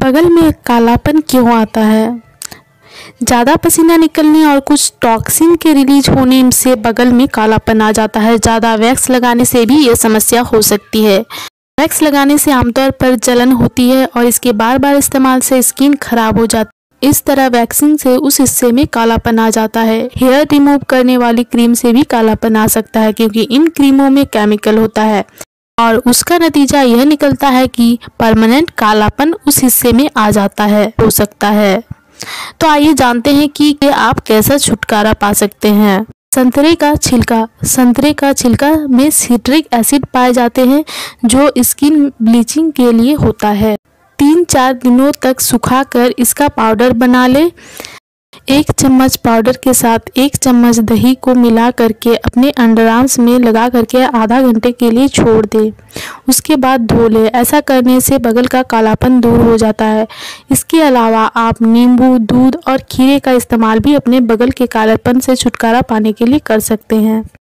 बगल में कालापन क्यों आता है? ज़्यादा पसीना निकलने और कुछ टॉक्सिन के रिलीज होने से बगल में कालापन आ जाता है। ज़्यादा वैक्स लगाने से भी ये समस्या हो सकती है। वैक्स लगाने से आमतौर पर जलन होती है और इसके बार बार इस्तेमाल से स्किन खराब हो जाती है। इस तरह वैक्सिंग से उस हिस्से में कालापन आ जाता है। हेयर रिमूव करने वाली क्रीम से भी कालापन आ सकता है, क्योंकि इन क्रीमों में केमिकल होता है और उसका नतीजा यह निकलता है कि परमानेंट कालापन उस हिस्से में आ जाता है, हो सकता है। तो आइए जानते हैं कि आप कैसा छुटकारा पा सकते हैं। संतरे का छिलका। संतरे का छिलका में सिट्रिक एसिड पाए जाते हैं, जो स्किन ब्लीचिंग के लिए होता है। 3-4 दिनों तक सुखाकर इसका पाउडर बना ले। 1 चम्मच पाउडर के साथ 1 चम्मच दही को मिला करके अपने अंडरआर्म्स में लगा करके आधा घंटे के लिए छोड़ दे। उसके बाद धो ले। ऐसा करने से बगल का कालापन दूर हो जाता है। इसके अलावा आप नींबू, दूध और खीरे का इस्तेमाल भी अपने बगल के कालापन से छुटकारा पाने के लिए कर सकते हैं।